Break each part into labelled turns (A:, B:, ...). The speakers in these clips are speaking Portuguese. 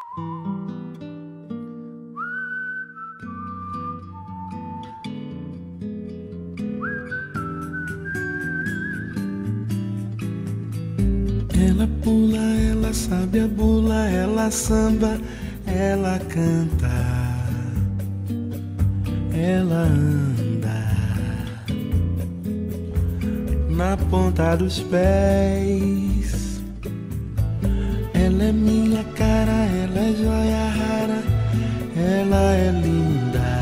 A: Ela pula, ela sabe a bula, ela samba, ela canta, ela anda na ponta dos pés. Ela é minha cara, ela é joia rara, ela é linda,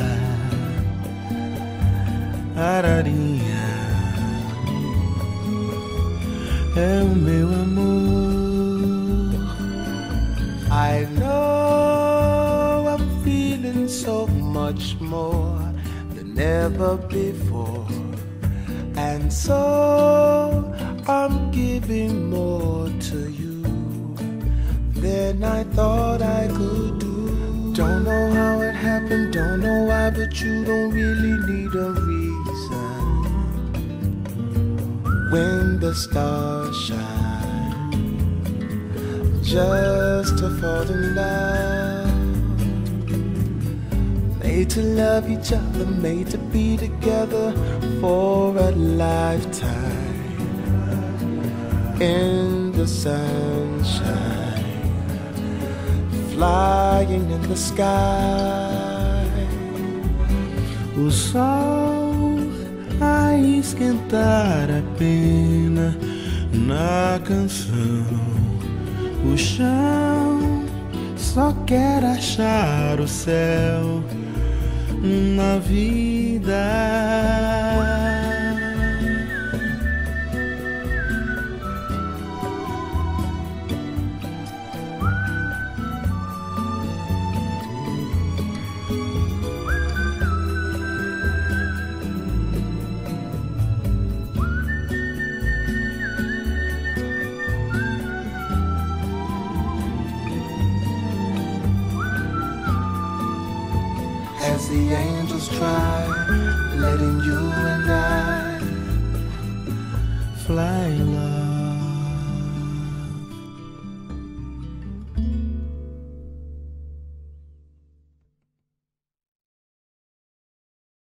A: Ararinha é o meu amor. I know I'm feeling so much more than ever before, and so I'm giving more to you than I thought I could do. Don't know how it happened, don't know why, but you don't really need a reason. When the stars shine, just to fall in love. Made to love each other, made to be together for a lifetime. In the sunshine, flying in the sky. O sol a esquentar a pena na canção. O chão só quer achar o céu na vida. As the angels try, letting you and I fly love.